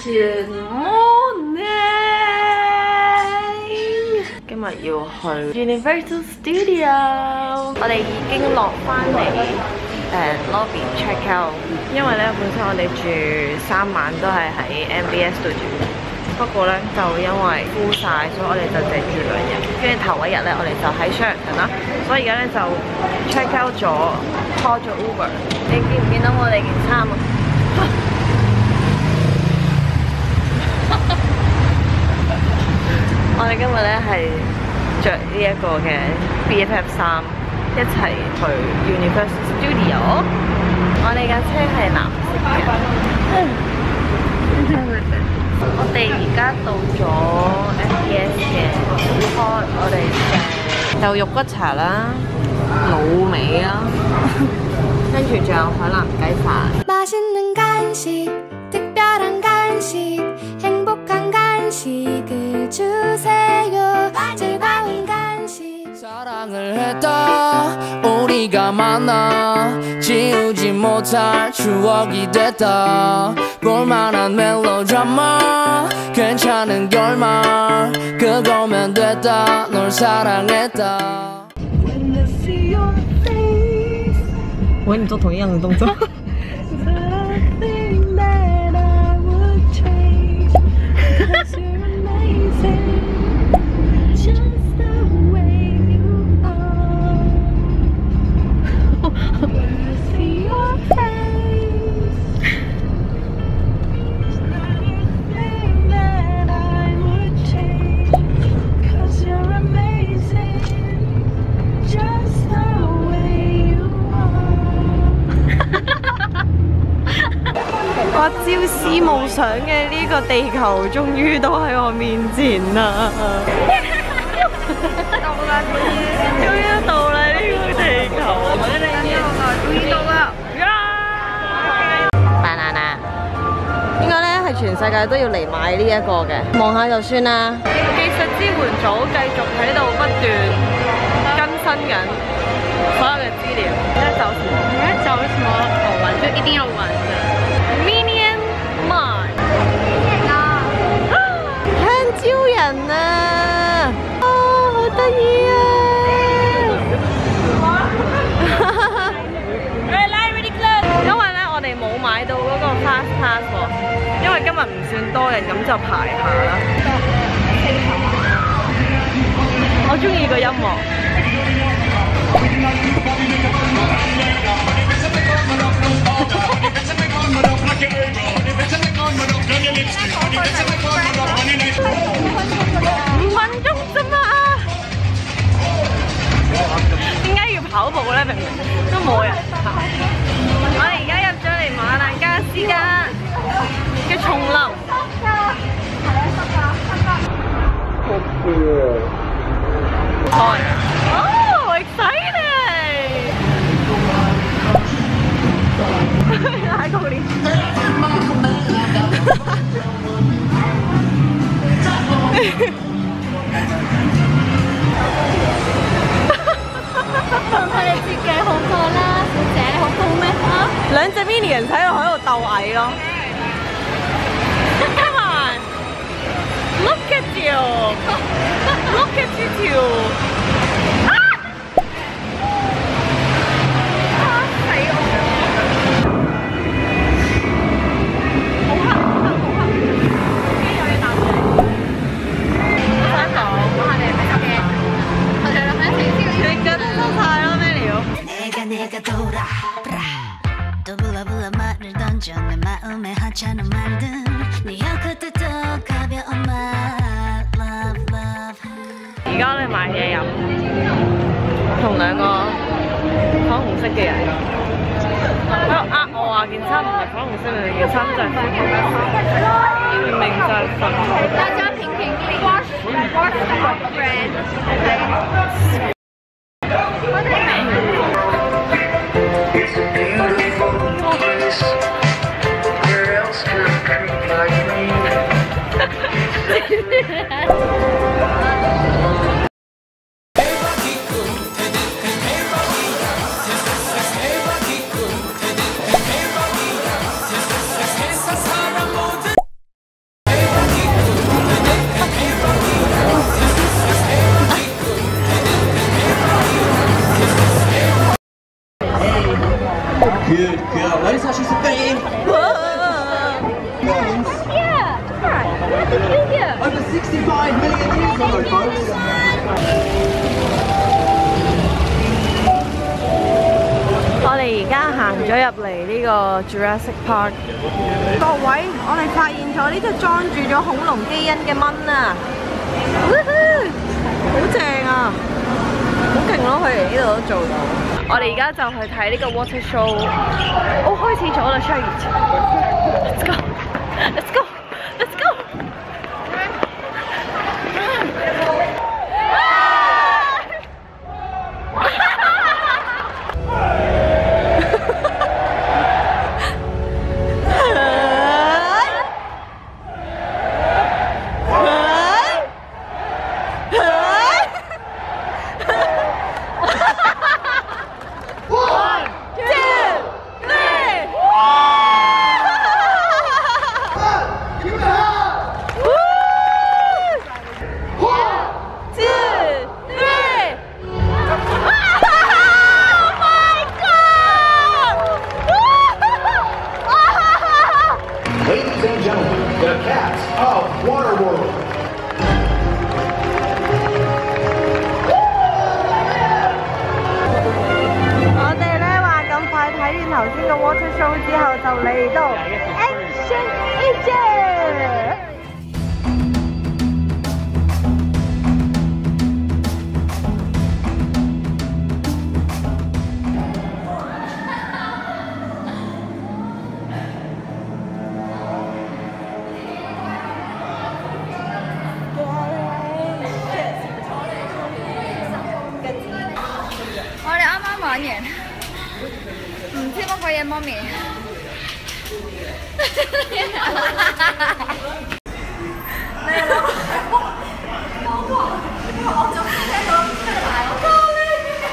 Good morning！ 今日要去 Universal Studio， 我哋已經落翻嚟lobby check out， 因為咧本身我哋住3晚都係喺 MBS 度住，不過咧就因為 full 晒，所以我哋就淨住2日。跟住頭一日咧，我哋就喺 Sheraton 啦，所以而家咧就 check out 咗 call 咗 Uber。你見唔見到我哋件衫啊？我哋今日咧係着呢一個嘅 BFF 衫，一齊去 Universal Studio。我哋架車係藍色嘅。我哋而家到咗 MBS 嘅 hall， 我哋有肉骨茶啦、滷味啦，跟住仲有海南雞飯。맛있는 간식, 특별한 간식, 행복한 간식을 주세요. 즐거운 간식. 사랑을 했다. 우리가 만나 지우지 못할 추억이 됐다. 볼만한 멜로드라마 괜찮은 결말 그거면 됐다. 널 사랑했다. 我跟你做同样的动作。我朝思暮想嘅呢個地球，終於都喺我面前啦！到啦，終於到啦呢個地球！終於到啦！Banana， 應該咧係全世界都要嚟買呢一個嘅，望下就算啦。技術支援組繼續喺度不斷更新緊所有嘅資料。你在找什麼？你在找什麼好玩？就一定要玩的。香蕉人啊！啊，好得意啊！因為咧，我哋冇買到嗰個 fast pass 喎，因為今日唔算多人，咁就排下啦。我中意個音樂。5分鐘啫嘛，點解要跑步咧？明明都冇人行。我哋而家入咗嚟馬達加斯加嘅叢林。Oh, exciting！ 喺嗰邊。佢哋設計好過啦，小姐你好高咩？兩隻 Minion 喺度鬥矮咯。Come on, look at you, look at you two. 而家咧買嘢飲，同2個粉紅色嘅人喺度呃我話件衫唔係粉紅色，明明件衫就係粉紅色，明明就係粉紅色。大家評評理。Wash brand。 65 million years ago, folks. 我哋而家行咗入嚟呢個 Jurassic Park。各位，我哋發現咗呢隻裝住咗恐龍基因嘅蚊啊！好正啊！好勁咯，佢嚟呢度都做到。我哋而家就去睇呢個 water show。哦，開始咗啦 ，Let's go！ Let's go! Let's go! water show 之後就嚟到 Action Egypt。 我哋啱啱玩完，唔知乜鬼嘢媽咪。我仲聽到大佬咖喱。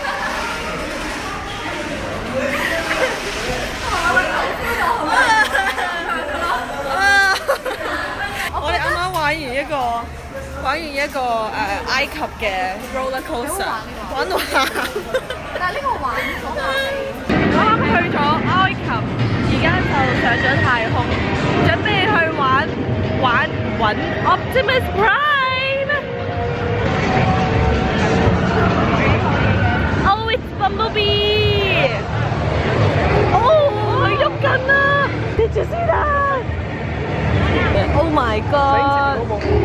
我哋啱啱玩完一個埃及嘅 roller coaster， 玩到喊。 但係呢個玩咗下我啱去咗埃及，而家就上咗太空，準備去玩 Optimus Prime。Oh, it's Bumblebee！ 哦，佢喐緊啊 ！Did you see that? Oh my god！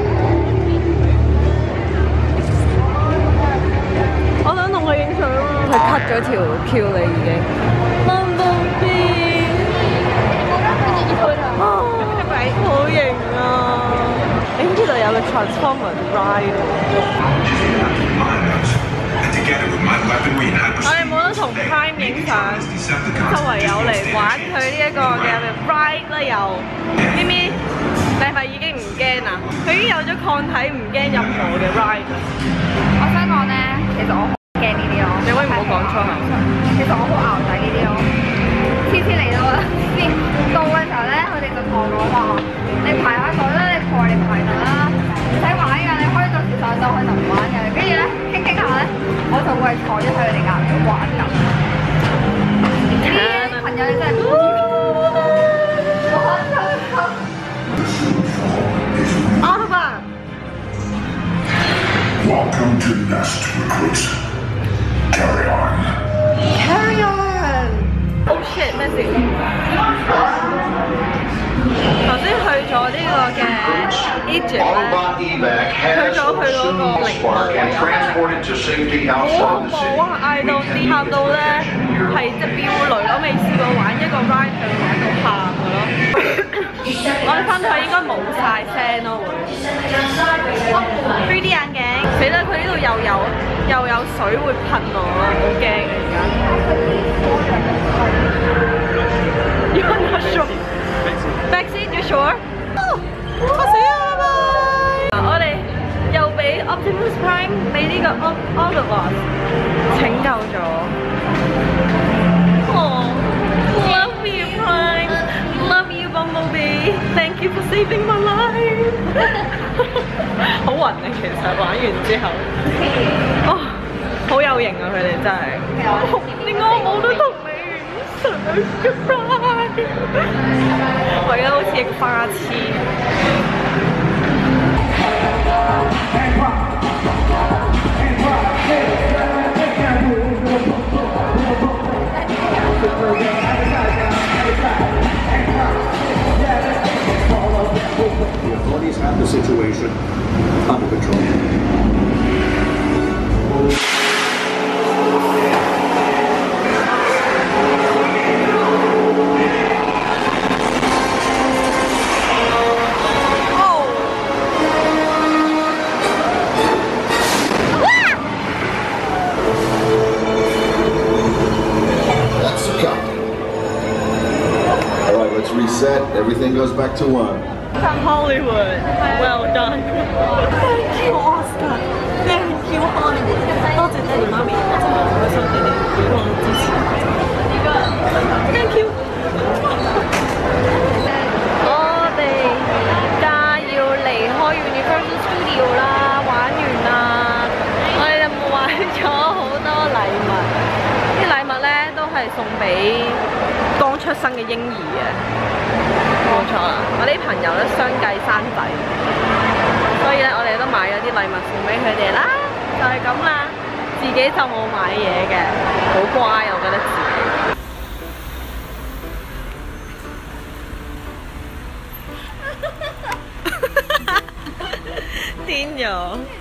我想同佢影相啊！佢 cut 咗條 Q 啦已經。Bumblebee， 好型啊！呢度有個 Transformer ride。我哋冇得同 Prime 影相，就唯有嚟玩佢呢一個嘅 ride 啦又。咪咪，你係已經唔驚啦？佢已經有咗抗體，唔驚任何嘅 ride。 我想講咧，其實我好驚呢啲咯。 你可以唔好講粗口。 其實我好淆底呢啲咯。次次嚟到啦，到嘅時候咧，佢哋就同我講話：你排下隊啦，你排隊啦，唔使玩㗎，你可以到時上到去就唔玩嘅。跟住咧，傾下咧，我就會坐咗喺佢哋隔離玩緊。呢啲朋友你真係〜 Welcome to Nest, recruits. Carry on. Carry on. Oh shit！ 咩事？頭先去咗呢個嘅 Egypt 咧，去咗佢嗰個陵墓好恐怖啊！嗌到喊到咧係即係飆淚，我未試過玩一個 ride 去玩到喊嘅咯。我哋翻去應該冇晒聲咯會。3D 眼鏡，死啦！佢呢度又有水會噴我啦，好驚而家。You're not sure? Maxine, you sure? 我死啦！拜拜。我哋又俾 Optimus Prime 俾呢個 Autobot 拯救咗。Oh, love you Prime, love you Bumblebee, thank you for saving my life 。好暈啊！其實玩完之後，哦，好有型啊！佢哋真係。點解我冇得同你影相嘅 Prime？ 我而家好似一個花痴。 The authorities have the situation under control. That's the count. All right, let's reset. Everything goes back to 1. Hollywood, well done. Thank you Oscar, thank you Hollywood。多謝爹哋媽咪，我真係好開心你哋俾我支持。Thank you。我哋而家要離開 Universal Studio 啦，玩完啦。我哋就買咗好多禮物，啲禮物咧都係送俾剛出生嘅嬰兒嘅。冇錯啦，我啲朋友咧相繼生仔，所以咧我哋都買咗啲禮物送俾佢哋啦，就係咁啦。自己就冇買嘢嘅，好乖我覺得自己。癲咗！